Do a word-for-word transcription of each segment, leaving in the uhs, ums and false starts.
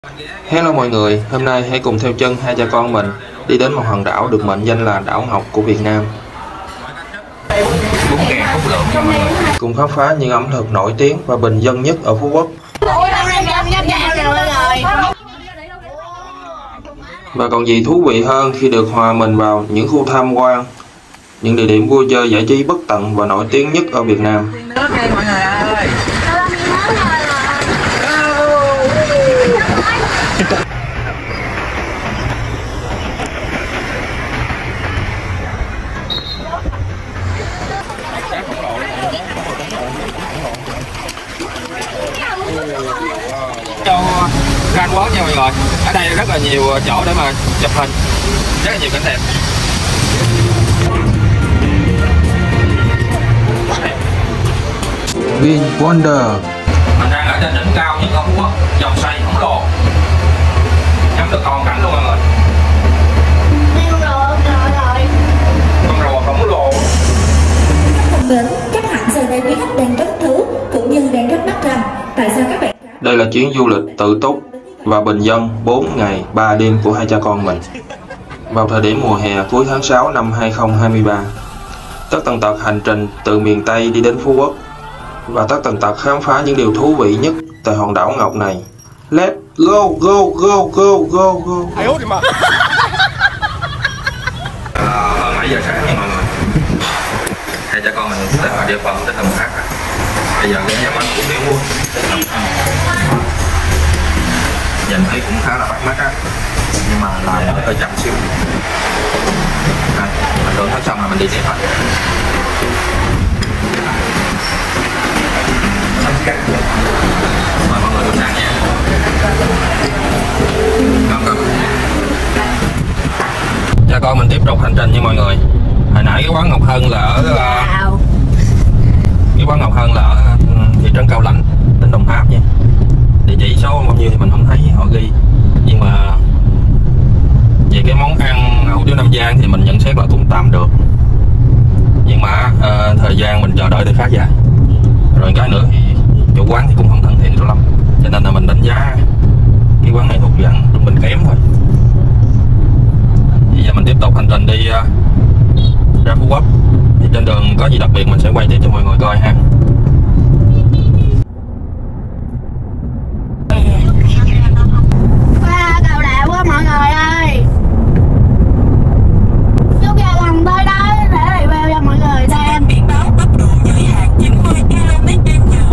Hello mọi người, hôm nay hãy cùng theo chân hai cha con mình đi đến một hòn đảo được mệnh danh là đảo ngọc của Việt Nam. Cùng khám phá những ẩm thực nổi tiếng và bình dân nhất ở Phú Quốc. Và còn gì thú vị hơn khi được hòa mình vào những khu tham quan, những địa điểm vui chơi giải trí bất tận và nổi tiếng nhất ở Việt Nam. Cho gan quá nha mọi người. Ở đây rất là nhiều chỗ để mà chụp hình, rất là nhiều cảnh đẹp. Vin Wonder. Mình đang ở trên đỉnh cao nhất ở Phú Quốc, dòng xoay khổng lồ, ngắm được toàn cảnh luôn mọi người. Con rùa khổng lồ. Đến chắc hẳn giờ đây quý khách đang rất thú cũng như đang rất mắc rằng tại sao các bạn. Đây là chuyến du lịch tự túc và bình dân bốn ngày ba đêm của hai cha con mình vào thời điểm mùa hè cuối tháng sáu năm hai không hai ba. Tất tần tật hành trình từ miền Tây đi đến Phú Quốc và tất tần tật khám phá những điều thú vị nhất tại hòn đảo ngọc này. Let's go go go go go go. Hơn bảy giờ sáng nha mọi người. Hai cha con mình sẽ vào địa phận tỉnh Đồng Tháp. Bây giờ cái nhà bánh cũng điếu luôn. Nhìn thấy cũng khá là bắt mắt á, nhưng mà làm nó hơi chậm xíu. Đây, mình thưởng thức xong là mình đi tiếp thôi. Mời mọi người cùng sang nha. Ngon không? Cha con mình tiếp tục hành trình nha mọi người. Hồi nãy cái quán Ngọc Hân là ở uh, cái quán Ngọc Hân là ở thị trấn Cao Lãnh, tỉnh Đồng Tháp nha. Địa chỉ số bao nhiêu thì mình không thấy họ ghi, nhưng mà về cái món ăn hủ tiếu Nam Giang thì mình nhận xét là cũng tạm được, nhưng mà uh, thời gian mình chờ đợi thì khá dài. Rồi cái nữa thì chủ quán thì cũng không thân thiện cho lắm, cho nên là mình đánh giá cái quán này thuộc dạng trung bình kém thôi. Bây giờ mình tiếp tục hành trình đi uh, ra Phú Quốc. Thì trên đường có gì đặc biệt mình sẽ quay tiếp cho mọi người coi ha. Wow, cầu đạo quá mọi người ơi. Chú ra gần tới đó để review cho mọi người xem. Biển báo tốc độ giới hạn chín mươi ki lô mét trên giờ.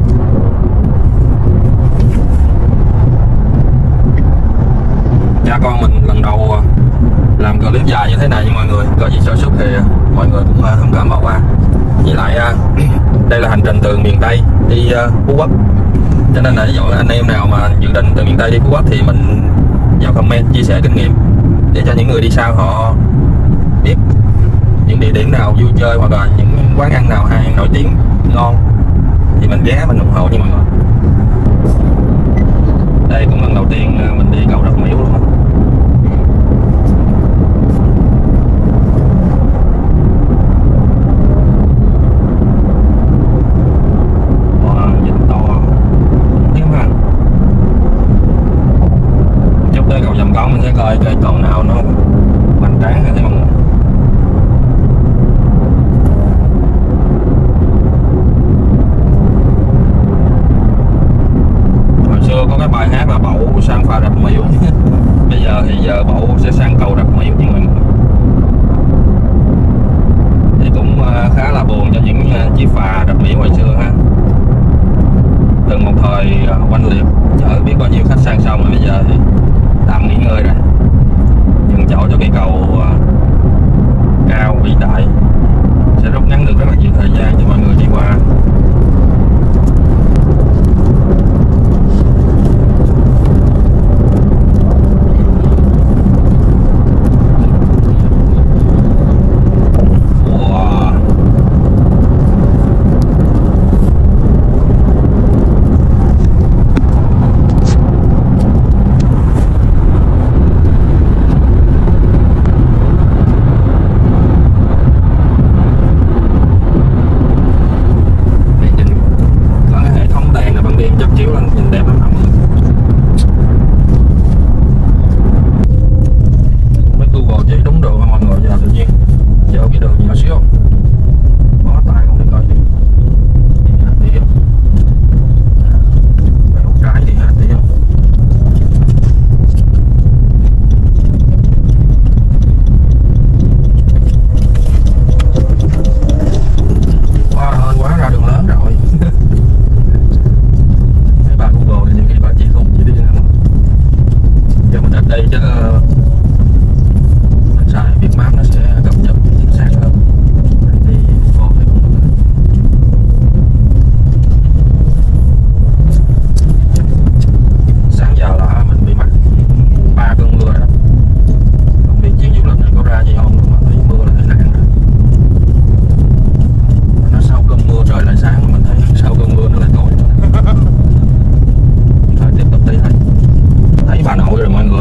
Cha con mình lần đầu làm clip dài như thế này với mọi người, có gì sơ suất thì mọi người cũng thông cảm bỏ qua. Với lại đây là hành trình từ miền Tây đi Phú Quốc, cho nên là ví dụ anh em nào mà dự định từ miền Tây đi Phú Quốc thì mình vào comment chia sẻ kinh nghiệm để cho những người đi sau họ biết những địa điểm nào vui chơi hoặc là những quán ăn nào hay nổi tiếng ngon thì mình ghé mình ủng hộ nha mọi người. Đây cũng lần đầu tiên mình đi cầu Rạch Miễu luôn. Mình sẽ coi cây cầu nào nó hoành tráng hơn mọi người. Hồi xưa có cái bài hát là Bậu sang phà Rạch Miễu. Bây giờ thì giờ Bậu sẽ sang cầu Rạch Miễu với mọi người. Thì cũng khá là buồn cho những chiếc phà Rạch Miễu hồi xưa ha. Từng một thời oanh liệt chở biết bao nhiêu khách sang sông, rồi bây giờ thì tạm nghỉ ngơi rồi, dừng chỗ cho cây cầu uh, cao vĩ đại sẽ rút ngắn được rất là nhiều thời gian cho mọi người đi qua.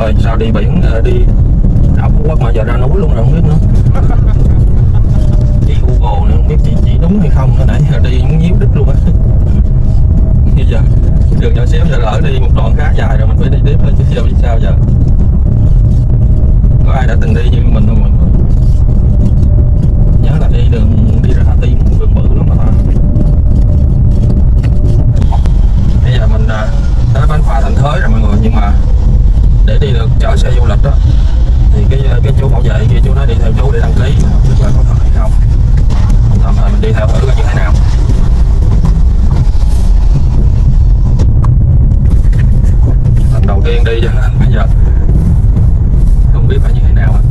ơi, sao đi biển đi đảo Phú Quốc mà giờ ra núi luôn rồi không biết nữa. Đi Google này không biết chỉ, chỉ đúng hay không nữa, nãy giờ đi muốn nhíu đít luôn á. Bây giờ đường nhỏ xíu, giờ lỡ đi một đoạn khá dài rồi mình phải đi tiếp lên chứ giờ biết sao giờ. Có ai đã từng đi như mình không mọi người? Nhớ là đi đường đi ra Hà Tiên đường bự lắm mà ta. Bây giờ mình tới bến phà Thành Thới rồi mọi người, nhưng mà để đi được chở xe du lịch đó thì cái cái chú bảo vệ kia chú nói đi theo chú để đăng ký, không biết là có thật hay không. Tạm thời mình đi theo thử coi như thế nào. Lần đầu tiên đi cho nên bây giờ không biết phải như thế nào.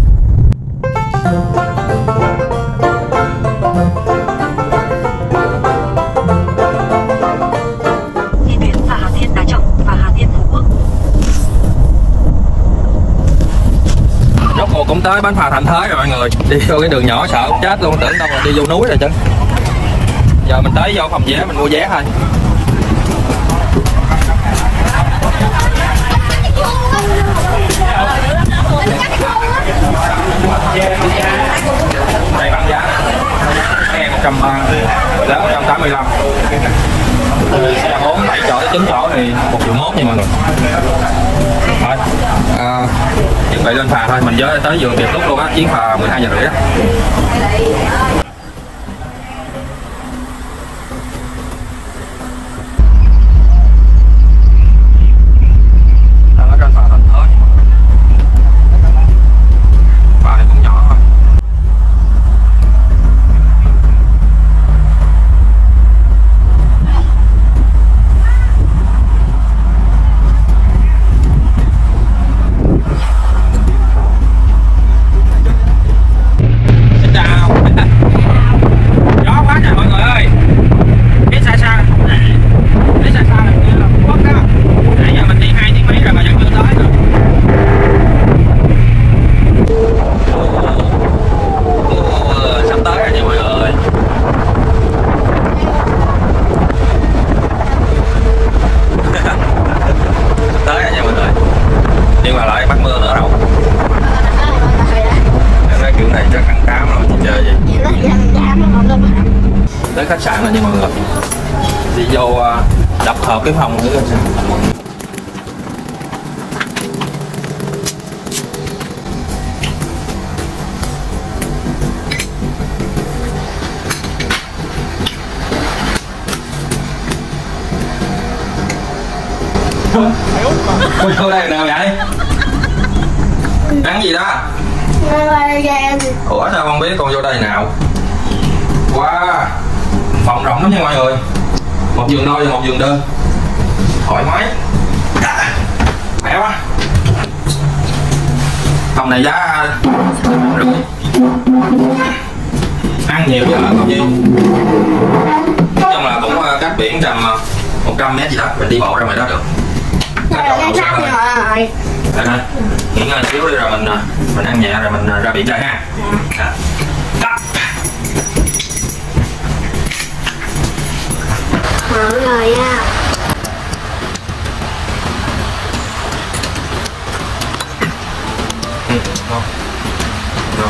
Đi đến phà Hà Tiên Đá Trọng và Hà Tiên Phú Quốc. Rốt cuộc cũng tới bến phà Thành Thới rồi mọi người. Đi vô cái đường nhỏ sợ chết luôn, tưởng đâu là đi vô núi rồi chứ. Giờ mình tới vô phòng vé mình mua vé thôi. Đây bảng giá xe một trăm ba mươi, giá một trăm tám mươi lăm. Xe bốn bảy chỗ tới chín chỗ thì một triệu mốt nha mọi người. Thôi à, chuẩn bị lên phà thôi, mình nhớ tới vừa kịp lúc luôn á, chuyến phà mười hai giờ rưỡi á. Tới khách sạn rồi nha mọi người, đi vô đập hợp cái phòng nữa coi sao. Ui, vô đây nào vậy? Ăn gì đó? Ủa sao không biết, con vô đây nào? Wow, phòng rộng lắm nha mọi người, một giường đôi và một giường đơn, thoải mái, khỏe quá. Phòng này giá rưỡi, ăn nhiều chứ ở còn gì. Nói chung là cũng cách biển tầm một trăm mét gì đó, mình đi bộ ra ngoài đó được. Đây đây, nghỉ ngơi xíu đi rồi mình mình ăn nhẹ rồi mình ra biển chơi ha. À. Mọi người nha. Ừ, ngon. Ngon.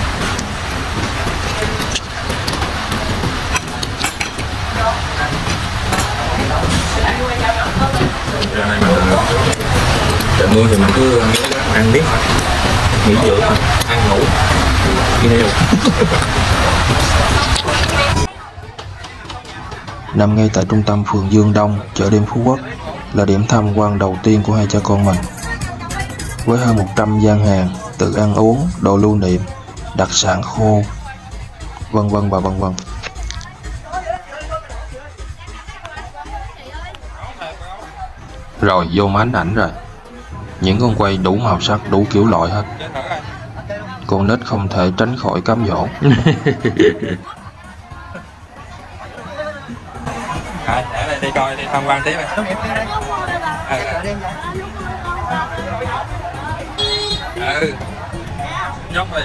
Giờ này mình trời mưa thì mình cứ ăn biết thôi, nghỉ dưỡng thôi, ăn ngủ đi theo. Nằm ngay tại trung tâm phường Dương Đông, chợ đêm Phú Quốc là điểm tham quan đầu tiên của hai cha con mình. Với hơn một trăm gian hàng, từ ăn uống, đồ lưu niệm, đặc sản khô, vân vân và vân vân. Rồi vô màn ảnh rồi. Những con quay đủ màu sắc, đủ kiểu loại hết. Con nít không thể tránh khỏi cám dỗ. Rồi, để đây đi coi, đi tham quan tiếp này. Ừ. Ừ. Nhóc rồi.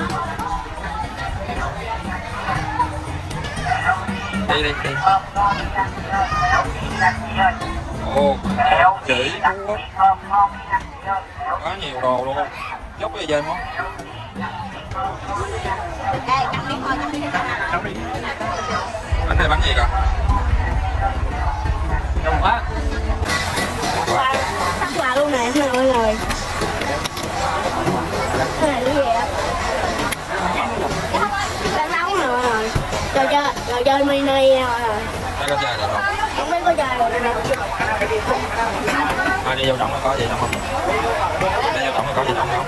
Đi đi đi. Ồ, chửi. Quá nhiều đồ luôn. Dốc cái gì vậy không? Bánh này bánh gì cả? Đông quá. Tắt quà luôn nè mọi người. Cái này cái gì ạ? Đang nấu nè mọi người. Trò chơi, trò chơi mini nè mọi người. Đây có chơi được không? Không biết có chơi rồi nè. À, đi vô trọng có gì đâu không? Đi vô trọng có gì đâu không?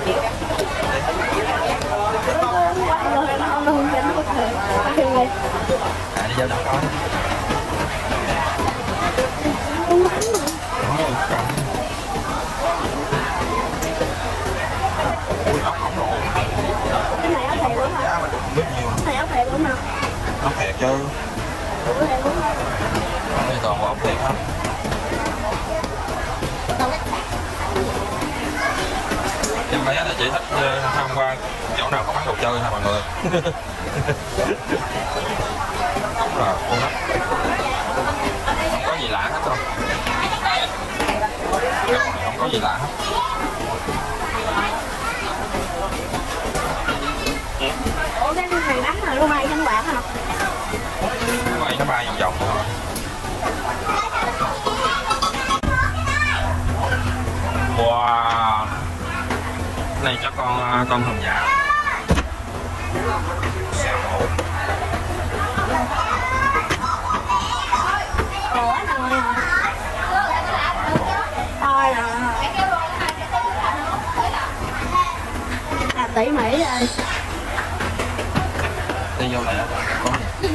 À, đi vô trọng có. Cái này áo thiệt luôn hả? Cái này áo thiệt luôn hả? Ốc thiệt chứ. Đây toàn bộ ốc thiệt hết. Em bé là chỉ thích tham quan chỗ nào có bán đồ chơi ha mọi người. Đúng là con nít. Không có gì lạ hết đâu. Không có gì lạ hết. Ủa cái này bắn rồi luôn bay trong quạt hả? Nó bay vòng vòng thôi. Wow, này cho con con hồng dạ. Ủa rồi thôi rồi làm tỉ mỉ rồi. Đi vô lại có gì?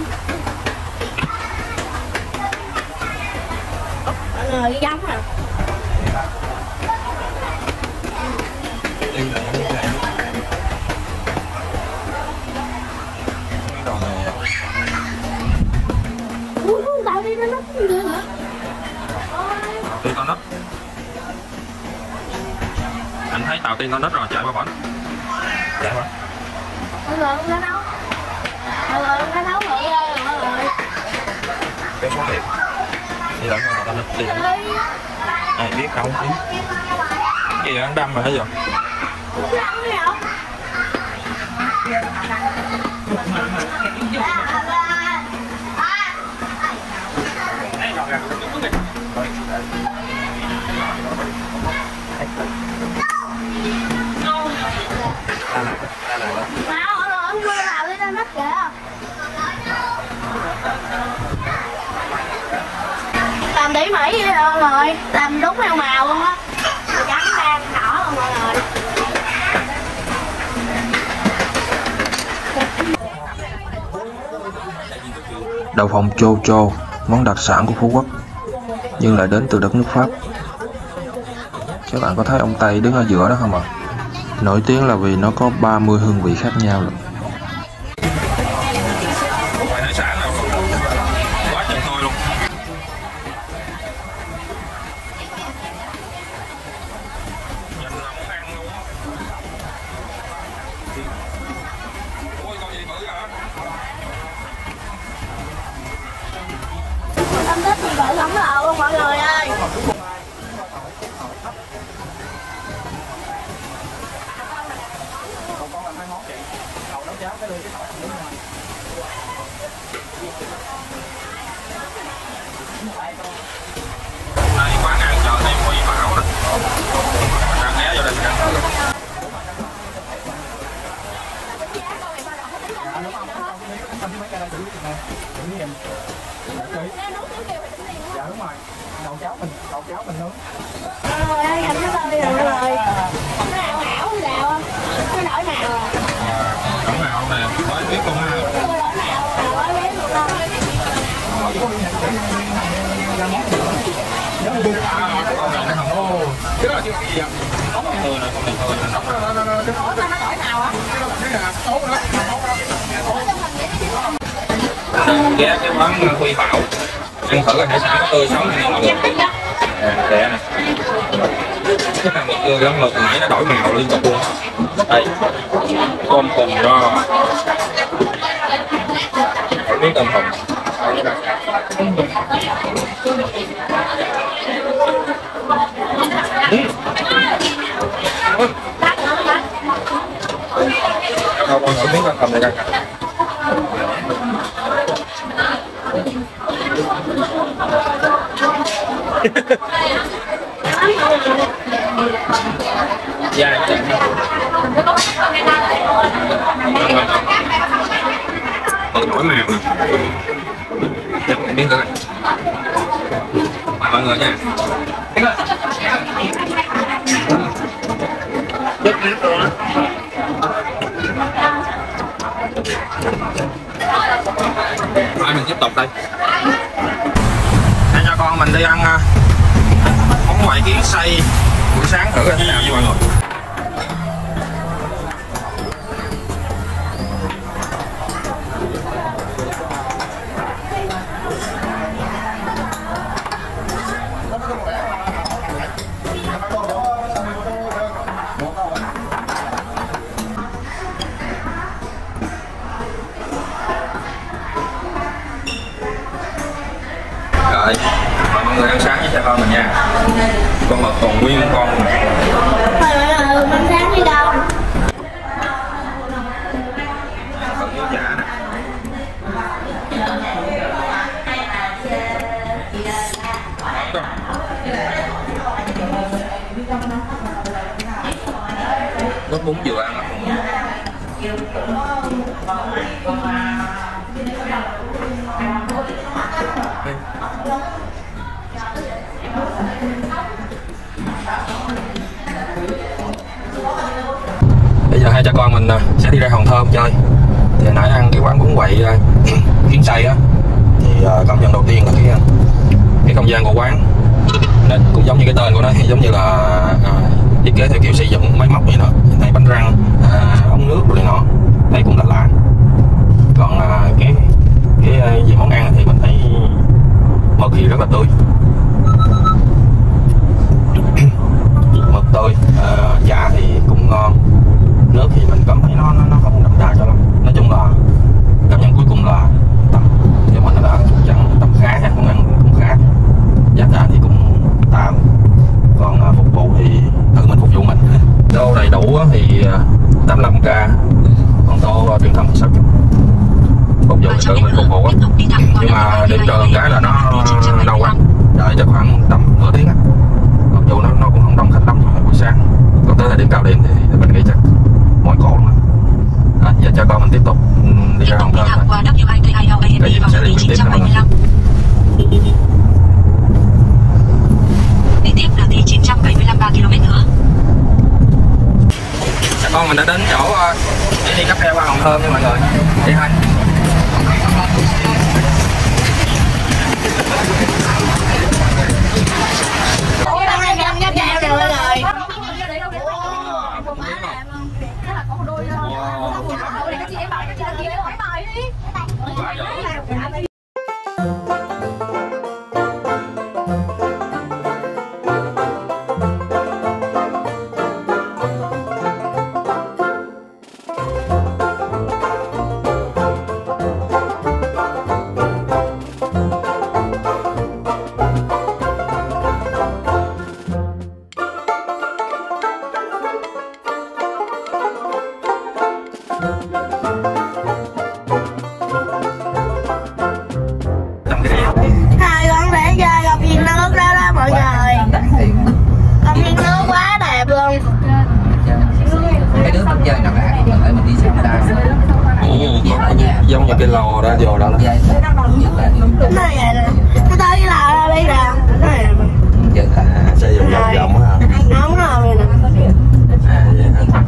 Mọi người giống à. Đi lại đi lại. Cái đồ này. Ui, tạo đi nó nắp gì hả? Tiên con nít. Anh thấy tàu tiên con nít rồi chạy qua bển. Chạy qua. Mọi người không có nấu. Mọi người không có nấu thử ơi mọi người. Cái số tiền. Đi lại con tao nít tiền. Ai biết không biết. Cái gì ăn đâm mà thấy chưa? Không ăn gì không? Nào, mọi người không có làm đi lên đất kìa. Làm tỉ mỉ vậy mọi người, làm đúng theo màu luôn á. Trắng đen đỏ luôn mọi người. Đậu phộng chô chô, món đặc sản của Phú Quốc, nhưng lại đến từ đất nước Pháp. Các bạn có thấy ông Tây đứng ở giữa đó không ạ? Nổi tiếng là vì nó có ba mươi hương vị khác nhau lận. Ngoài hải sản nào quá trời thôi luôn. Nhìn là muốn ăn luôn. Ôi con gì bự hả? Tâm thích thì gọi lắm lậu luôn mọi người ơi. Đây quán ăn chợ này Huy Bảo nè. Đang ghé vô đây mình ăn thử. Dạ đúng rồi, đậu cháo mình, đậu cháo mình nướng. Mọi người ơi, anh nó lên đi rồi mọi người. Nó ảo ảo như nào không? Nó đổi màu à? Đổi màu nè, mới biết con ha. Nó đổi màu, màu mới biết luôn đâu. Con này nó không có. Cái đó là chưa gì vậy? Con này tươi nè, con này tươi nè. Ủa sao nó đổi màu á? Ghé cái quán Huy Bảo ăn thử hải sản có tươi sống này mọi người. Nè, đẻ nè. Cái hàng mực tươi lắm, mực nãy nó đổi màu liên tục luôn. Đây, tôm hùm đó. Miếng tôm hùm. Không, con thử miếng con cầm này coi. Dạ. Còn nổi mềm rồi. Miếng coi. Mời mọi người nha. Chất miếng luôn á. Rồi mình tiếp tục đây. Hai cha con mình đi ăn món ngoại kiến xay buổi sáng thử thế nào với mọi người. Rồi, mọi người ăn sáng với cha con mình nha. Con mực còn nguyên con. Mọi người ăn sáng đi đâu? Còn nước giả nè. Có bún vừa ăn không? Bây giờ hai cha con mình sẽ đi ra Hòn Thơm chơi. Thì hồi nãy ăn cái quán bún quậy kiến xay á, thì cảm nhận đầu tiên là cái cái không gian của quán nó cũng giống như cái tên của nó, giống như là thiết kế theo kiểu xây dựng máy móc vậy đó. Thấy bánh răng, à, ống nước rồi này nọ, thấy cũng là lạ. Còn à, cái cái gì món ăn thì mình thấy mực thì rất là tươi, mực tươi, à, chả thì cũng ngon, nước thì mình cảm thấy nó nó, nó không đậm đà cho lắm. Nói chung là cảm nhận cuối cùng là tầm cho mình là chẳng tầm khá nha, món ăn cũng khá, giá cả thì cũng tạm. Còn à, phục vụ thì tự mình phục vụ mình. Tô đầy đủ thì tám mươi lăm k, còn tô truyền thống thì sáu mươi. Phục vụ thì tự mình phục vụ á, nhưng mà điểm trừ cái là nó lâu quá, đợi cho khoảng tầm nửa tiếng á. Mặc dù nó nó cũng không đông khách lắm buổi sáng, còn tới là điểm cao điểm thì mình nghĩ chắc mỏi cổ luôn. À, giờ cho con mình tiếp tục đi ra Hòn Thơm thôi. Cái gì mình sẽ đi tiếp thôi. Đi tiếp là T chín trăm bảy mươi lăm ba ki lô mét nữa. Cha con mình đã đến chỗ để đi cáp treo qua Hòn Thơm nha mọi người. Đi thôi. Hai con để chơi công viên nước đó đó mọi người. Công viên nước quá đẹp luôn. Cái đứa mình chơi nào cả, để mình đi xem ta. Giống như cái lò đó vô đó. Nó vậy nè, nó tới cái lò đó đi ra. Nó này nè. Giờ ta xây dựng vòng vòng hả? Đúng rồi nè. À vậy hả?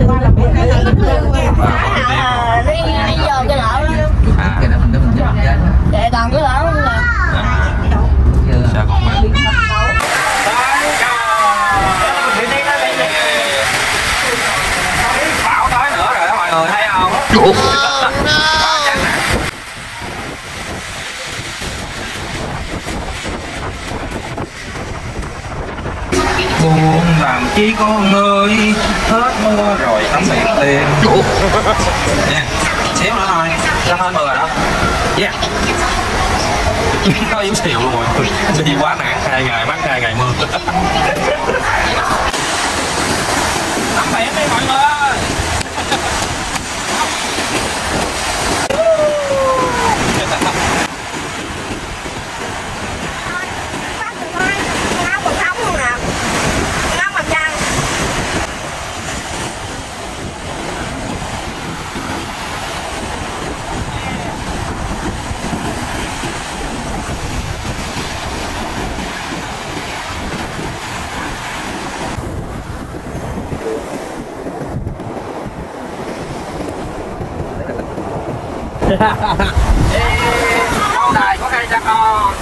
Đi đi vô cái lỗ đó. à, cái đó mình mình chơi. Để còn cái lỗ nữa nè. Sao còn bạn? Bão tới nữa rồi đó mọi người thấy không? Buồn làm chi con ơi, hết mưa rồi tắm biển tiền. Nha, xíu nữa thôi, ra hơn mưa rồi đó. Yeah. Có yếu xìu luôn mọi người. Đi quá nặng, hai ngày mắc hai ngày mưa. tắt đèn đi mọi người. Con này có hai cha con.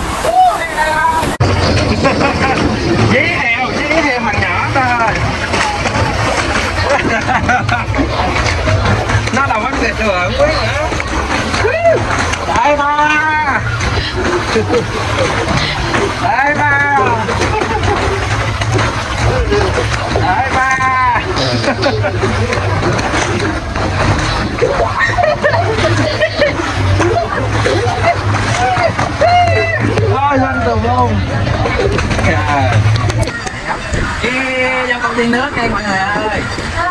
Dí heo, dí heo thằng nhỏ thôi. Nó là vấn đề thừa quý nữa. Đại ba. Đại ba. Đại ba. Ôi lên tùm luôn. Ê, cho con tiên nước đây mọi người ơi.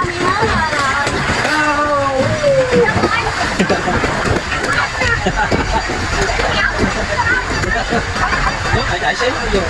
Nước phải chảy xíu vô.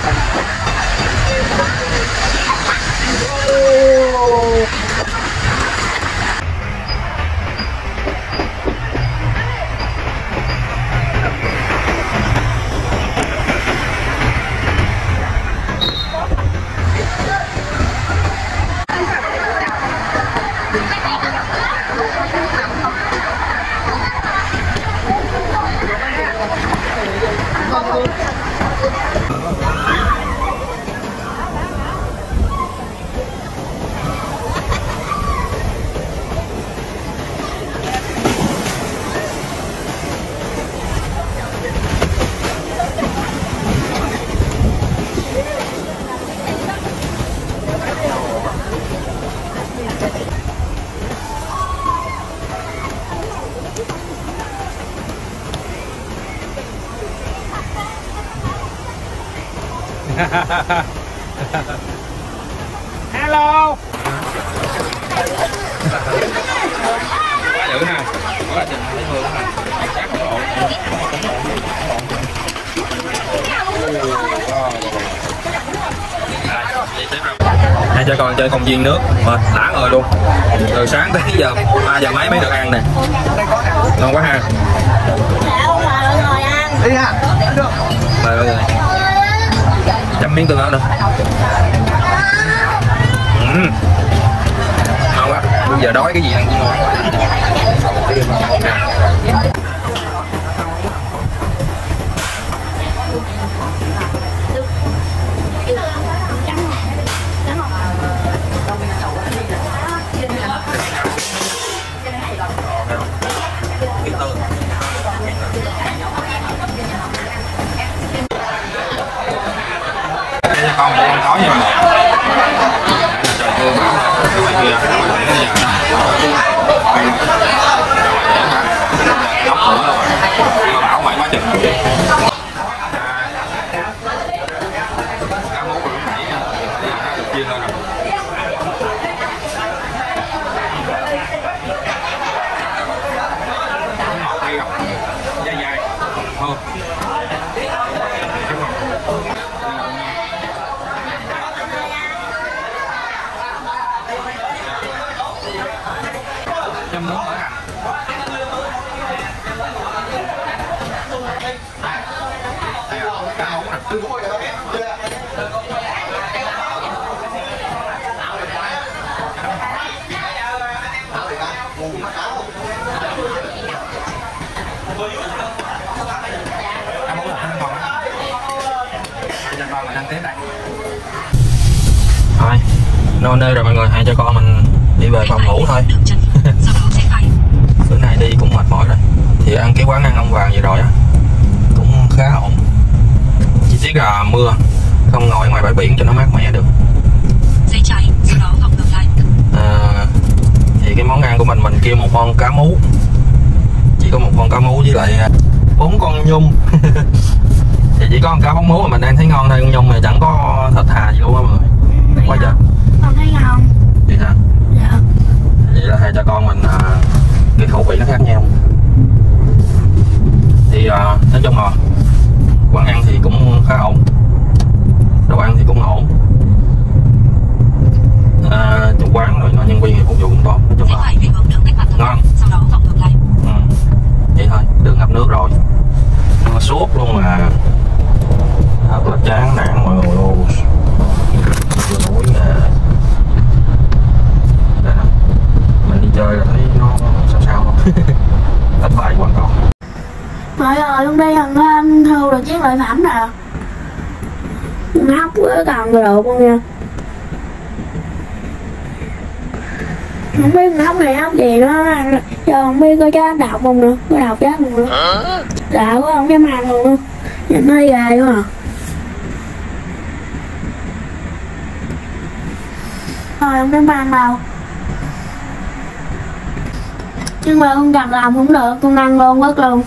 Hello. Quá dữ ha. Quá là chừng thấy mưa ha. Sát độ. Hai cha con chơi công viên nước mệt đã người luôn. Từ sáng tới giờ ba giờ mấy mới được ăn nè. Ngon quá ha. Đi ha. Mời mọi người. Chấm miếng tương ớt nữa. Uhm. Ngon quá. Bây giờ đói cái gì ăn cũng ngon. Con để ăn nói nha mọi người. Trời mưa bão ngoài kia mưa bão ngoài quá chừng. Cá mú lúc nãy được chiên lên rồi. Ngọt hay không? Dai dai. Thơm. Châm nước mỡ hành. Cá mú nè. Cá mú là không ngon á. Hai cha con mình ăn tiếp đây. Rồi, no nơi rồi mọi người, hai cha con mình đi về phòng ngủ thôi. Bữa nay đi cũng mệt mỏi rồi. Thì ăn cái quán ăn ông Vàng vậy rồi á cũng khá ổn. Chỉ tiếc là mưa, không ngồi ngoài bãi biển cho nó mát mẻ được. À, thì cái món ăn của mình mình kêu một con cá mú, chỉ có một con cá mú với lại bốn con nhum. Thì chỉ có con cá bóng mú mà mình đang thấy ngon thôi, con nhum thì chẳng có thịt thà gì luôn á mọi người. Quá trời. Con thấy ngon. Vậy hả? Dạ. con mình à, cái khẩu vị nó khác nhau. Thì à, nói chung là quán ăn thì cũng khá ổn, đồ ăn thì cũng ổn, à, chủ quán rồi nó nhân viên thì phục vụ cũng tốt, nói chung là ngon. Ừ. Vậy thôi, đường ngập nước rồi, mưa suốt luôn mà thật là chán nản mọi người luôn. Núi nè, đây nè, mình đi chơi là thấy nó sao sao không. Thất bại hoàn toàn. Mọi người hôm nay thằng anh thu được chiếc lợi phẩm nè, hóc với còn được luôn nha. Không biết hóc này hóc gì nó giờ không biết có chết độc không nữa, có độc chết luôn nữa. Sợ quá không dám ăn luôn, nhìn nó ghê quá à. Thôi không dám ăn đâu, nhưng mà con cầm làm không được, con ăn luôn quất luôn.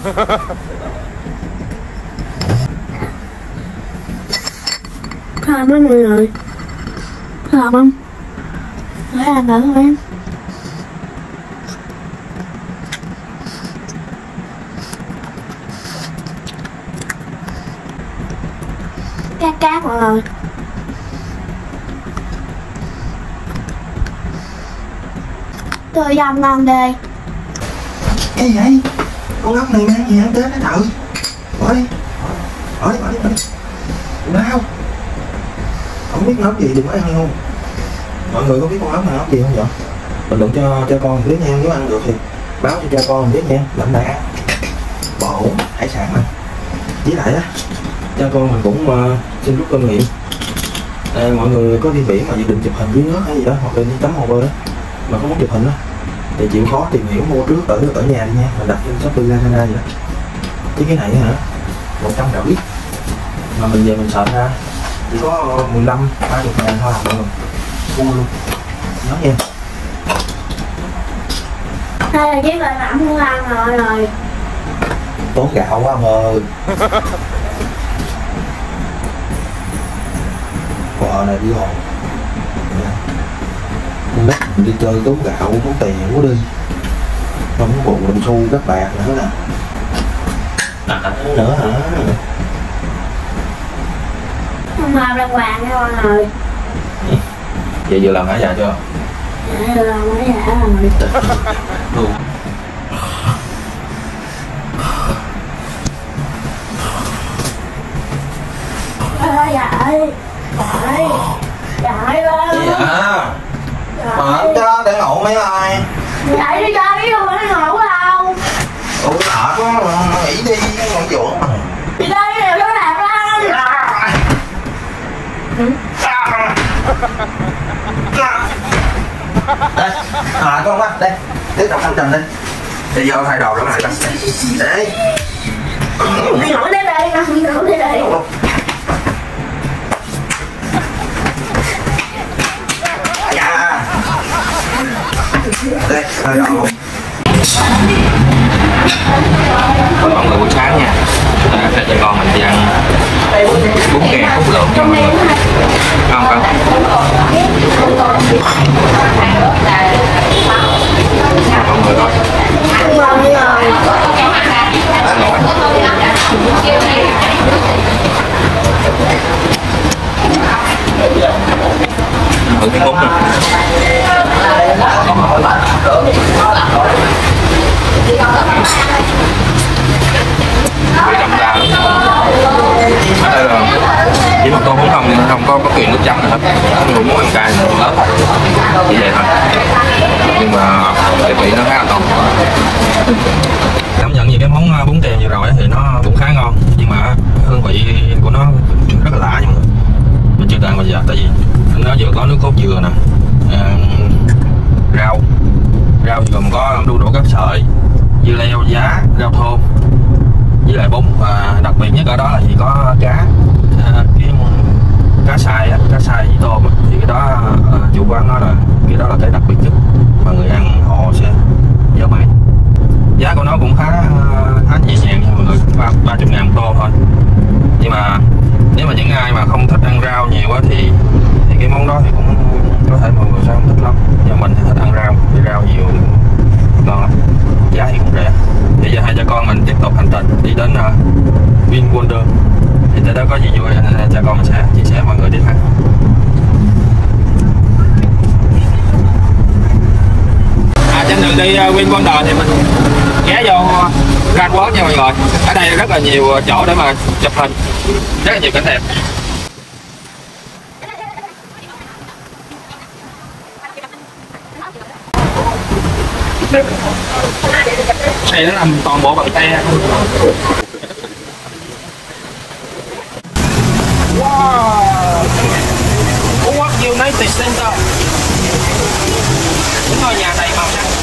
Thơm lắm mọi người, thơm không? Để ăn thử em. Cát cát mọi người. Tươi dòng ngon ghê. Cái gì vậy? Con ốc này mang gì ăn tới nó thử. Bỏ đi. Bỏ đi, bỏ đi, bỏ đi. Đau. Không biết ốc gì đừng có ăn luôn. Mọi người có biết con ốc này ốc gì không vậy? Mình đừng cho cho con biết nha, nếu ăn được thì báo cho cha con biết nha, lạnh đã. Bổ, hải sản mà. Với lại á, cha con mình cũng uh, xin rút kinh nghiệm. Đây, mọi người có đi biển mà dự định chụp hình dưới nước hay gì đó, hoặc là đi tắm hồ bơi đó mà không muốn chụp hình đó thì chịu khó tìm hiểu mua trước ở ở nhà đi nha, mình đặt trên Shopee Lazada vậy đó. Chứ cái này hả, một trăm rưỡi mà mình về mình sợ ra chỉ có mười lăm ba mươi ngàn thôi mọi người, mua luôn nhớ nha. Đây là chiếc lợi phẩm của ăn rồi rồi. Tốn gạo quá ông ơi. Quà này đi hồn. Con đất mình đi chơi tốn gạo, tốn tiền quá đi. Không có bộ đồng xu các bạc nữa nè. À, nữa hả? Không làm đàng hoàng nha mọi người. Vậy vừa làm hả dạ chưa? Dạ vừa làm hả dạ rồi. Ừ. Ê dạ ơi. Dạ ơi. Dạ ơi ơi. Dạ. Mà cho để ngủ mấy ai? Dạ đi cho đi luôn đi ngủ đâu. Ủa mệt quá mà nghỉ đi ngồi chỗ mà. Đi đây đều cho đẹp lắm. Đây, à con quá, đây, tiếp tục hành trình đi. Đi vô thay đồ đó này. Đây. Đi ngủ đi đây, đi ngủ đi đây. Dạ. Đây, thay đồ. Còn mọi người buổi sáng nha, à, hai cha con mình đi ăn bún kèn hút lượt cho mọi người. Ngon không? Mọi người coi. Thử cái bún này. Vị đậm đà lắm. Ở đây là chỉ một tô bún không thì không có bất kỳ nước chấm nào hết. Người muốn ăn cay thì ớt, chỉ vậy thôi. Nhưng mà cái vị nó khá là ngon. Cảm nhận về cái món bún kèn vừa rồi thì nó cũng khá ngon, nhưng mà hương vị của nó rất là lạ nha mọi người. Mình chưa ăn bao giờ, tại vì nó vừa có nước cốt dừa nè, à, rau rau thì gồm có đu đủ các sợi, dưa leo, giá, rau thơm với lại bún, và đặc biệt nhất ở đó là chỉ có cá, à, cái cá xài cá xài với tôm, thì cái đó à, chủ quán nói là cái đó là cái đặc biệt nhất mà người ăn họ sẽ nhớ mãi. Giá của nó cũng khá khá nhẹ nhàng nha mọi người, ba ba chục ngàn một tô thôi. Nhưng mà nếu mà những ai mà không thích ăn rau nhiều quá thì thì cái món đó thì cũng có thể mọi người sẽ không thích lắm, nhưng mình thì thích ăn rau, vì rau nhiều đi Win Wonder thì mình ghé vô Grand World nha mọi người. Ở đây rất là nhiều chỗ để mà chụp hình, rất là nhiều cảnh đẹp. Đây nó làm toàn bộ bằng tay. Wow, Phú Quốc United Center. Những ngôi nhà đầy màu sắc.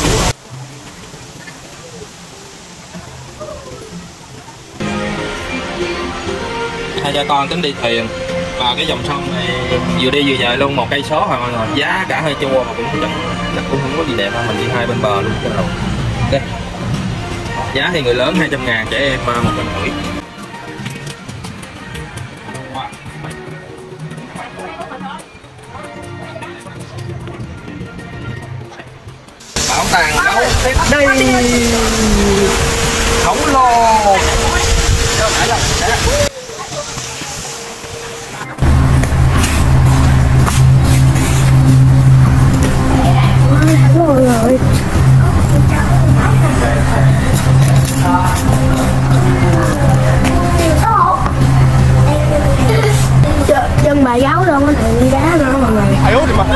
Hai cha con tính đi thuyền và cái dòng sông này vừa đi vừa về luôn, một cây số rồi mọi người. Giá cả hơi chua mà cũng chắc, chắc cũng không có gì đẹp đâu. Mình đi hai bên bờ luôn cho đầu. Ok. Giá thì người lớn hai trăm ngàn, trẻ em một trăm rưỡi. Bảo tàng gấu tiếp đây khổng lồ. Rồi. Chân bà gấu đâu có thằng đi đá nữa mọi người. Ai út đi mà.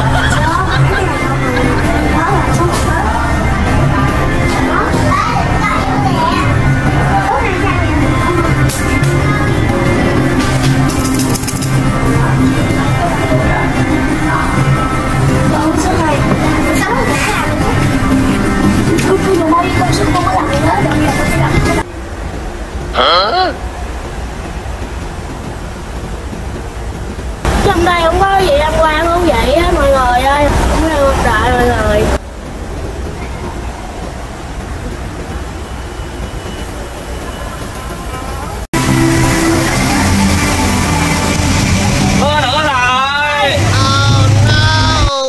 Trong đây không có gì tham quan không vậy á mọi người ơi, không có đợi mọi người. Mưa nữa rồi. Oh no.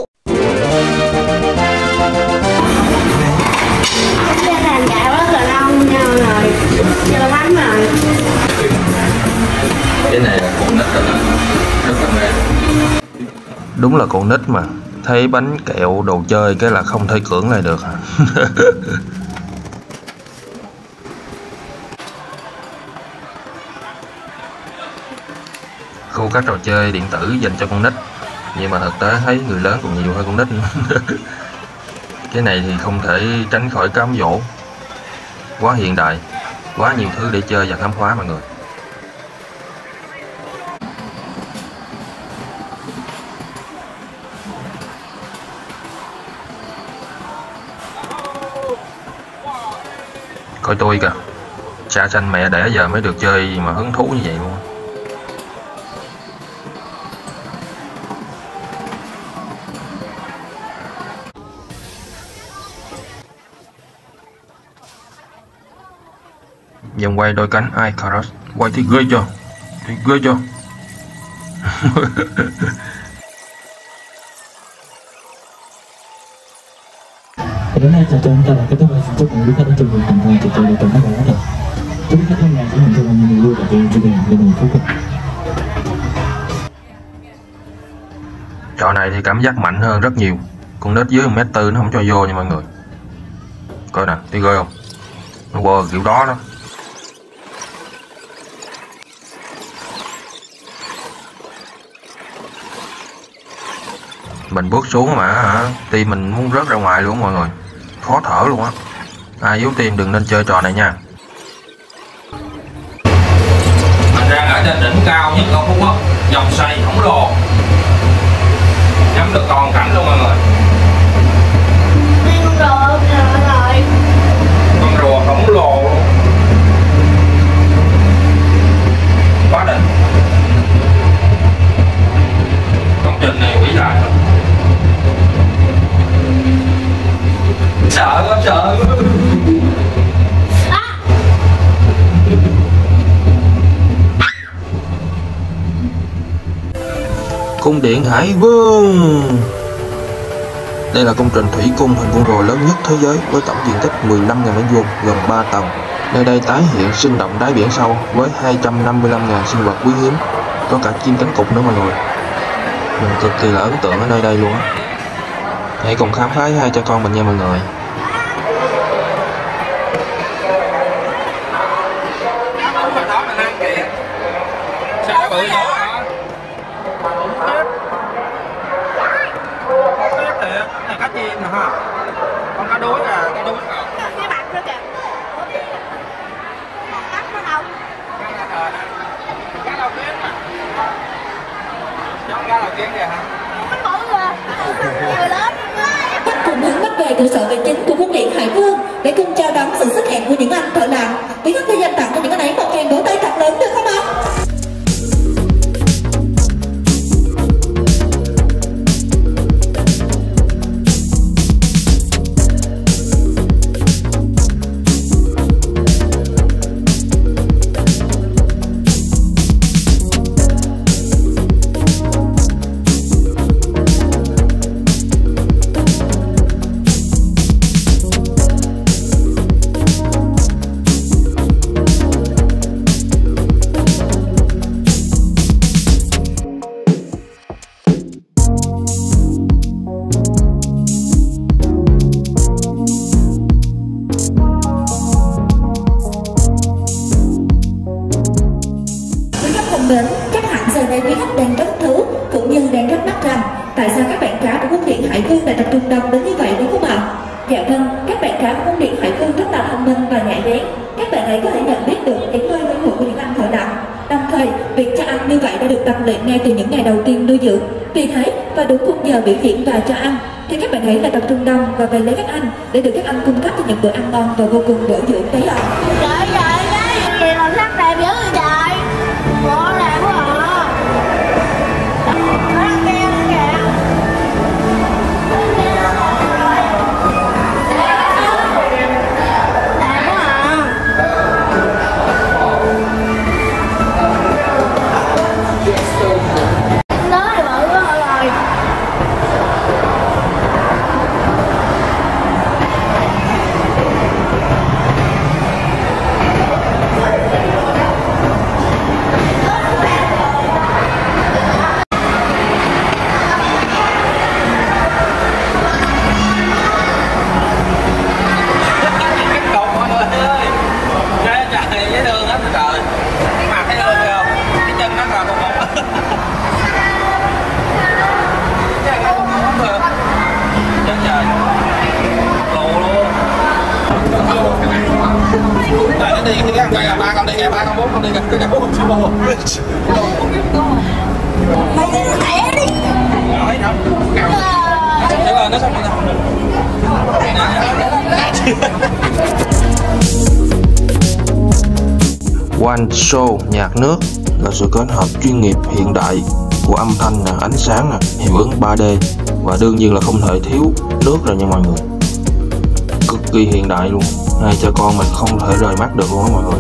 Cái hàng dạo rất là lâu nha mọi người, chưa bánh rồi. Cái này là con nít rồi đó, rất là mê. Đúng là con nít mà, thấy bánh kẹo đồ chơi cái là không thể cưỡng lại được. Khu các trò chơi điện tử dành cho con nít, nhưng mà thực tế thấy người lớn còn nhiều hơn con nít nữa. Cái này thì không thể tránh khỏi cám dỗ. Quá hiện đại, quá nhiều thứ để chơi và khám phá mọi người. Coi tôi kìa, cha sanh mẹ đẻ giờ mới được chơi mà hứng thú như vậy luôn. Vòng quay đôi cánh Icarus, quay thì ghê cho, thì ghê cho. Đến nay trò chơi chúng ta là kết thúc và xin chúc mừng quý khách đã chơi được thành công trò chơi được trong các bạn đó. Chúc quý khách tham gia sẽ thành công nhiều vui và chơi chơi game để mình phú quốc. Trò này thì cảm giác mạnh hơn rất nhiều. Con nít dưới một mét tư nó không cho vô nha mọi người. Coi nè, thấy ghê không? Nó qua kiểu đó đó. Mình bước xuống mà hả, tim mình muốn rớt ra ngoài luôn mọi người, khó thở luôn á. Ai yếu tim đừng nên chơi trò này nha. Mình đang ở trên đỉnh cao nhất ở Phú Quốc, dòng xoay khổng lồ, ngắm được toàn cảnh luôn mọi người. Đây con rùa kìa mọi người. Con rùa khổng lồ luôn, quá đỉnh. Công trình này vĩ đại lắm. Sợ quá, sợ quá. Cung điện Hải Vương. Đây là công trình thủy cung hình con rùa lớn nhất thế giới với tổng diện tích mười lăm nghìn mét vuông, gồm ba tầng. Nơi đây tái hiện sinh động đáy biển sâu với hai trăm năm mươi lăm nghìn sinh vật quý hiếm, có cả chim cánh cụt nữa mọi người. Mình cực kỳ là ấn tượng ở nơi đây luôn á. Hãy cùng khám phá với hai cha con mình nha mọi người. cá đuối à, cá đuối à. Cái mặt nữa kìa. Cắt nó không? Cá đầu tiên mà. Chọn cá đầu tiên kìa hả? Nó bự rồi. Người lớn. Cùng hướng bắc về trụ sở vệ chính của cung điện Hải Vương để cùng chào đón sự xuất hiện của những anh thợ lặn. Quý khách hãy dành tặng cho những anh ấy một tràng vỗ tay thật lớn được không ạ? Đến chắc hẳn giờ đây quý khách đang rất thú cũng như đang thắc mắc rằng tại sao các bạn cá của cung điện Hải Vương lại tập trung đông đến như vậy đúng không ạ? Dạ vâng, các bạn cá của cung điện Hải Vương rất là thông minh và nhạy bén. Các bạn ấy có thể nhận biết được những nơi quen thuộc của những anh thợ lặn. Đồng thời, việc cho ăn như vậy đã được tập luyện ngay từ những ngày đầu tiên nuôi dưỡng. Vì thế, và đúng khung giờ biểu diễn và cho ăn, thì các bạn ấy lại tập trung đông và về lấy các anh để được các anh cung cấp cho những bữa ăn ngon và vô cùng bổ dưỡng đấy ạ. Trời ơi, cái gì mà sắc đẹp dữ vậy trời? Bộ đẹp quá à. Nó ăn keo nữa kìa. Đẹp quá à. Nó thì bự quá rồi. Đi cái cây là ba con đi kìa, ba con bốn con đi kìa, cái bốn chứ bộ. Mày đi nó tẻ đi. Nói đâu. Thế là nó xong rồi. One Show nhạc nước là sự kết hợp chuyên nghiệp hiện đại của âm thanh, ánh sáng, hiệu ứng ba D và đương nhiên là không thể thiếu nước rồi nha mọi người. Cực kỳ hiện đại luôn, hai cha con mình không thể rời mắt được luôn á mọi người.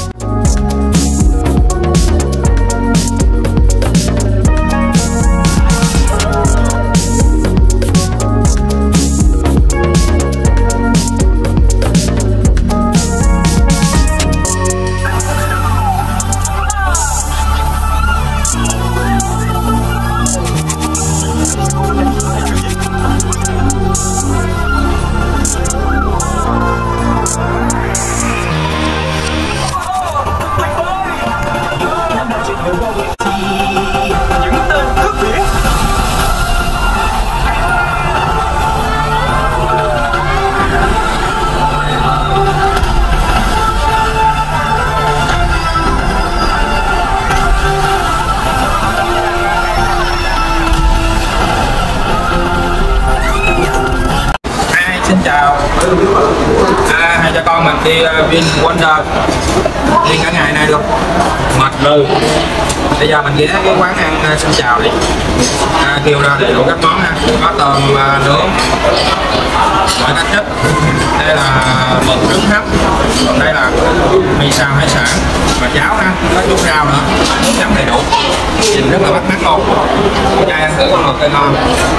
À, hai cha con mình đi uh, Vin Wonder đi cả ngày nay luôn, mệt lừ. Bây giờ mình ghé cái quán ăn uh, xin chào đi, à, kêu ra đầy đủ các món ha, có tôm uh, nướng, mọi cách chất. Đây là mực trứng hấp, còn đây là mì xào hải sản và cháo ha, có chút rau nữa, nước chấm đầy đủ, nhìn rất là bắt mắt luôn. Cho ăn thử con mực cây ngon.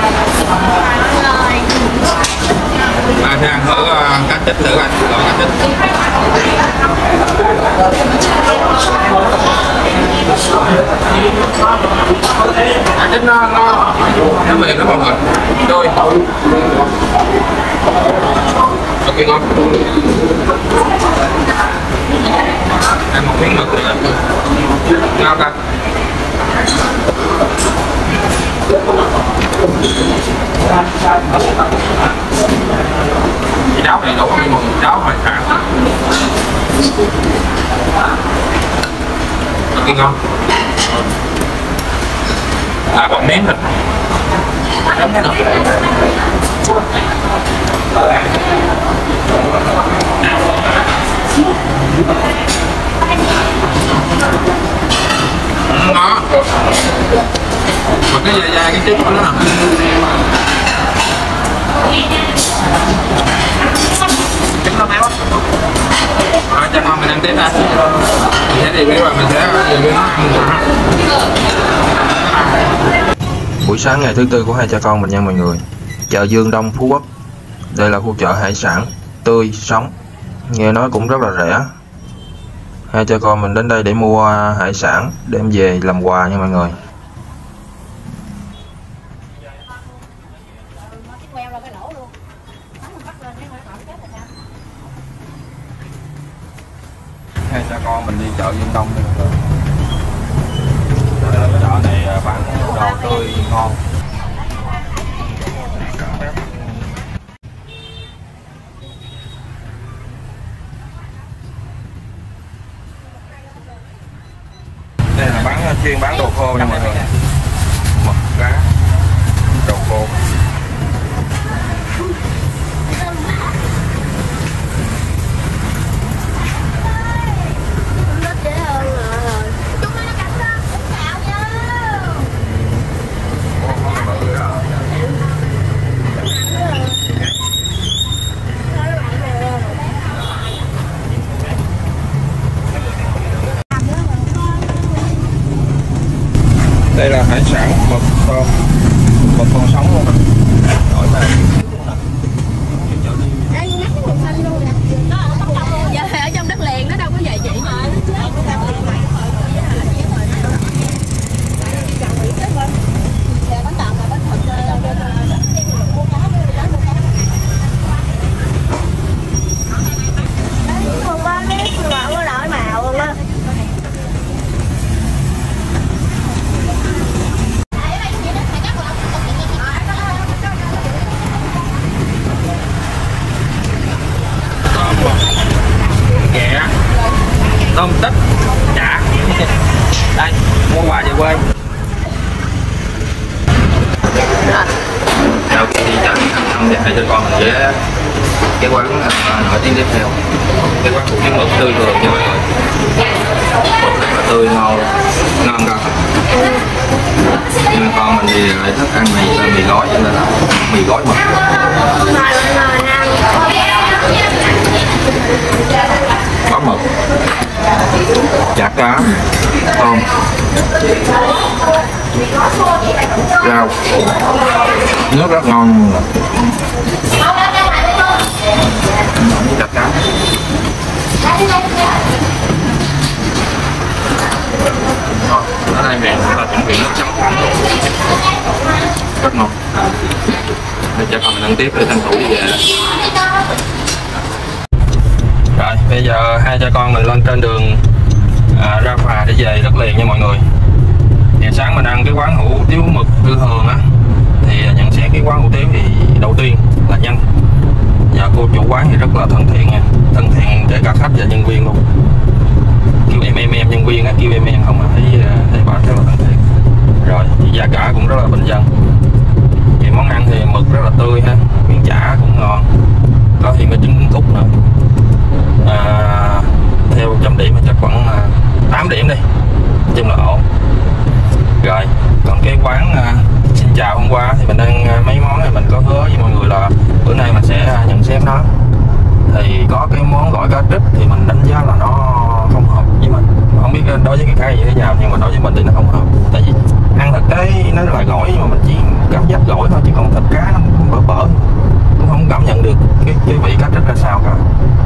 Và sẽ ăn thử uh, cá trích thử anh, gọi cá trích. Cá trích nó ngon, nó mềm nó mọi người, trôi. Ok ngon. Ăn một miếng mực nữa, ngon ta. cháo đầy đủ nhưng mà cháo hải sản rất ngon. À còn miếng thịt rất ngon. Ngon. Mà cái dài dài cái trứng của nó nè. Trứng nó méo. Rồi cho con mình ăn tiếp ha. Mình sẽ review và mình sẽ review nó ăn. Buổi sáng ngày thứ tư của hai cha con mình nha mọi người. Chợ Dương Đông, Phú Quốc. Đây là khu chợ hải sản tươi sống, nghe nói cũng rất là rẻ. Hai cha con mình đến đây để mua hải sản đem về làm quà nha mọi người. Hai cha con mình đi chợ Dương Đông đi mọi người. Chợ này bán đồ tươi ngon. Đây là bán chuyên bán đồ khô nha mọi người. Mực, cá, đồ khô. Đây là hải sản mực tôm, mực còn sống luôn nè. Đổi về. Dạ ở trong đất liền nó đâu có vậy chị. Không có biết mà có đổi màu luôn á. Ghẹ, tôm tích, chả. Đây, mua quà về quê. Sau khi đi chợ xong thì hai cho con mình ghé cái quán uh, nổi tiếng tiếp theo, cái quán hủ tiếu mực tươi thường nha mọi người. Rất là tươi ngon, ngon cơ. Nhưng mà con mình thì lại thích ăn mì mì gói cho nên là mì gói mực. Có mực, chả cá, tôm, rau, nước rất ngon. Chả cá. Ở đây mẹ là chuẩn bị nước chấm rất ngon. Để cho con mình ăn tiếp để tranh thủ đi về. Rồi bây giờ hai cha con mình lên trên đường à, ra phà để về đất liền nha mọi người. Thì sáng mình ăn cái quán hủ tiếu mực Tư Hường á, thì nhận xét cái quán hủ tiếu thì đầu tiên là nhanh, và cô chủ quán thì rất là thân thiện nha, thân thiện kể cả khách và nhân viên luôn. Kêu em em em nhân viên á, kêu em em không mà thấy thấy bà rất là thân thiện. Rồi thì giá cả cũng rất là bình dân. Thì món ăn thì mực rất là tươi ha, miếng chả cũng ngon, có thêm cái trứng cút nữa. À, theo chấm điểm thì chắc khoảng à, tám điểm đi, nói chung là ổn. Rồi còn cái quán à, xin chào hôm qua thì mình ăn à, mấy món này mình có hứa với mọi người là bữa nay mình sẽ à, nhận xét nó. Thì có cái món gỏi cá trích thì mình đánh giá là nó không hợp với mình, không biết đối với người khác như thế nào, nhưng mà đối với mình thì nó không hợp. Tại vì ăn thực tế nó là gỏi nhưng mà mình chỉ cảm giác gỏi thôi, chứ còn thịt cá nó cũng bở bở, cũng không cảm nhận được cái, cái vị cá trích ra sao cả.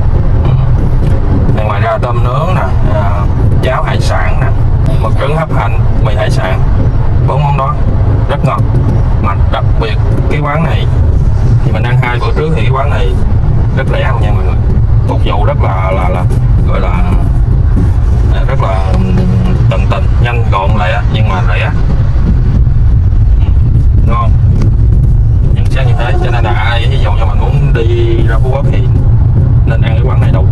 Ngoài ra tôm nướng nè, à, cháo hải sản nè, mực trứng hấp hành, mì hải sản, bốn món đó rất ngon. Mà đặc biệt cái quán này thì mình ăn hai bữa trước thì cái quán này rất rẻ luôn nha mọi người, phục vụ rất là là, là gọi là rất là tận tình, nhanh gọn lẹ nhưng mà rẻ, ngon. Nhận xét như thế cho nên là ai ví dụ như mình muốn đi ra Phú Quốc thì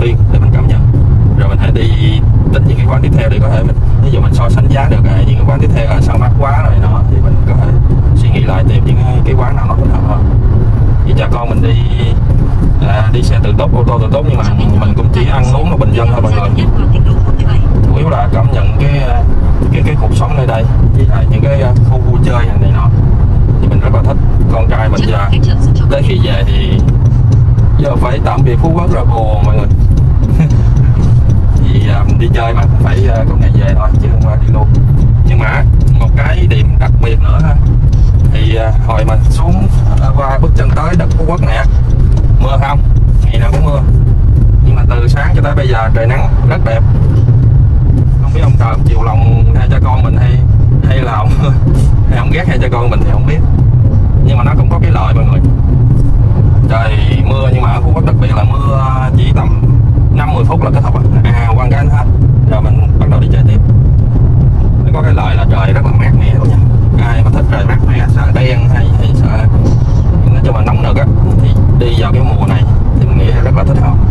tiên để mình cảm nhận, rồi mình hãy đi đến những cái quán tiếp theo để có thể mình ví dụ mình so sánh giá được những cái quán tiếp theo là sao mắc quá rồi nó thì mình có thể suy nghĩ lại tìm những cái, cái quán nào nó thích hợp hơn. Thì cha con mình đi à, đi xe tự túc, ô tô tự túc, nhưng mà mình cũng chỉ ăn uống nó bình dân thôi mọi người, chủ yếu là cảm nhận cái cái cái cuộc sống nơi đây với lại những cái khu vui chơi này nọ thì mình rất là thích. Con trai mình giờ tới khi về thì giờ phải tạm biệt Phú Quốc rồi buồn mọi người. Thì uh, đi chơi mà phải uh, có ngày về thôi chứ không phải đi luôn. Nhưng mà một cái điểm đặc biệt nữa ha, thì uh, hồi mà xuống uh, qua bước chân tới đất Phú Quốc nè, mưa không, ngày nào cũng mưa, nhưng mà từ sáng cho tới bây giờ trời nắng rất đẹp. Không biết ông trời ông chịu lòng hai cha con mình hay hay là ông hay ông ghét hai cha con mình thì không biết, nhưng mà nó cũng có cái lợi mọi người. Trời mưa nhưng mà ở Phú Quốc đặc biệt là mưa chỉ tầm năm mười phút là kết thúc à, quăng cái hết rồi mình bắt đầu đi chơi tiếp. Nó có cái lợi là trời rất là mát mẻ luôn nha. Ai mà thích trời mát mẻ, sợ đen hay hay sợ nói chung là nóng nực á thì đi vào cái mùa này thì mình nghĩ rất là thích hợp.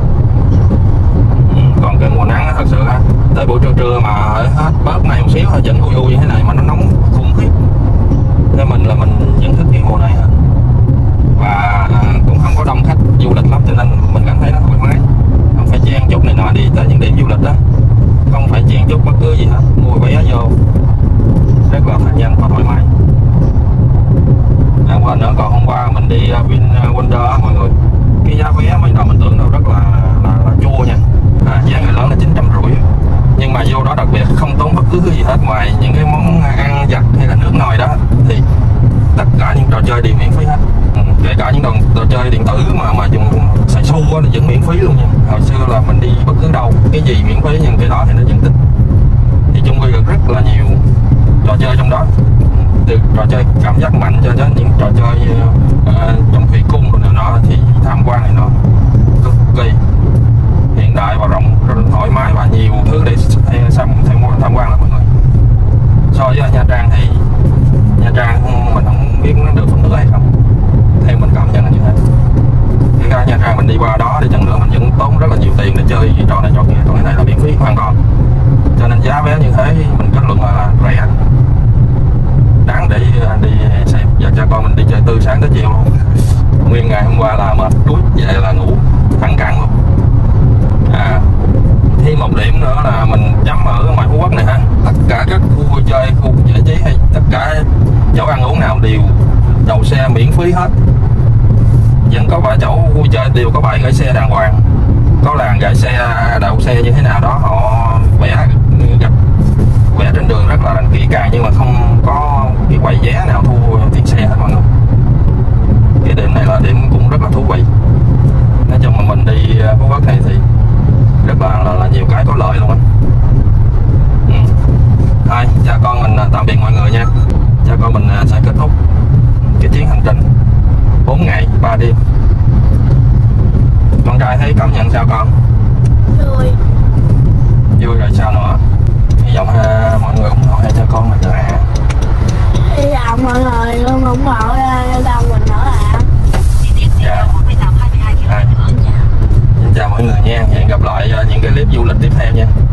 Ừ, còn cái mùa nắng thật sự á, tới buổi trưa trưa mà hết bớt này một xíu thôi vẫn ui ui như thế này mà nó nóng khủng khiếp, nên mình là mình vẫn thích cái mùa này hơn. Và cũng không có đông khách du lịch lắm cho nên mình cảm thấy nó thoải mái, không phải chen chúc này nọ đi tới những điểm du lịch đó, không phải chen chúc bất cứ gì hết, mua vé vô rất là nhanh và thoải mái. À, quên nữa, còn hôm qua mình đi Vin Wonder mọi người, cái giá vé ban đầu mình tưởng đâu rất là là, là chua nha, à, giá người lớn là chín trăm rưỡi, nhưng mà vô đó đặc biệt không tốn bất cứ cái gì hết ngoài những cái món ăn vặt hay là nước nồi đó thì tất cả những trò chơi đều miễn phí hết. Ừ, kể cả những trò chơi điện tử mà mà dùng xài xu thì vẫn miễn phí luôn nha. Hồi xưa là mình đi bất cứ đâu cái gì miễn phí nhưng cái đó thì nó vẫn tính. Thì chung quy được rất là nhiều trò chơi trong đó, từ trò chơi cảm giác mạnh cho đến những trò chơi uh, trong thủy cung rồi nọ thì tham quan này nó cực kỳ hiện đại và rộng, rất thoải mái và nhiều thứ để tham tham quan lắm mọi người. So với Nha Trang thì Nha Trang mình không biết nó được phần nữa hay không, theo mình cảm nhận là như thế. Cái ra Nha Trang mình đi qua đó thì chừng nữa mình vẫn tốn rất là nhiều tiền để chơi trò này trò kia, còn cái này là miễn phí hoàn toàn, cho nên giá vé như thế mình kết luận là rẻ, đáng để đi xem. Và cha con mình đi chơi từ sáng tới chiều luôn, nguyên ngày hôm qua là mệt đuối về là ngủ thẳng cẳng luôn. À, thêm một điểm nữa là mình chấm ở ngoài Phú Quốc này ha, tất cả các khu vui chơi, khu giải trí hay tất cả chỗ ăn uống nào đều đậu xe miễn phí hết. Vẫn có vài chỗ vui chơi đều có bãi gửi xe đàng hoàng, có làn gửi xe đậu xe như thế nào đó họ vẽ gặp vẽ trên đường rất là kỹ càng, nhưng mà không có cái quầy vé nào thu tiền xe hết mọi người. Cái điểm này là điểm cũng rất là thú vị. Nói chung mà mình đi Phú Quốc này thì rất là, là, là nhiều cái có lợi luôn á. Ừ. Thôi, cha con mình tạm biệt mọi người nha. Cha con mình sẽ kết thúc cái chuyến hành trình bốn ngày ba đêm. Con trai thấy cảm nhận sao con? Vui. Vui rồi sao nữa? Hy vọng ha, mọi người ủng hộ hai cha con mình nữa à. Hy vọng mọi người luôn ủng hộ cho con mình nữa à. Dạ. À. Xin chào mọi người nha, hẹn gặp lại những cái clip du lịch tiếp theo nha.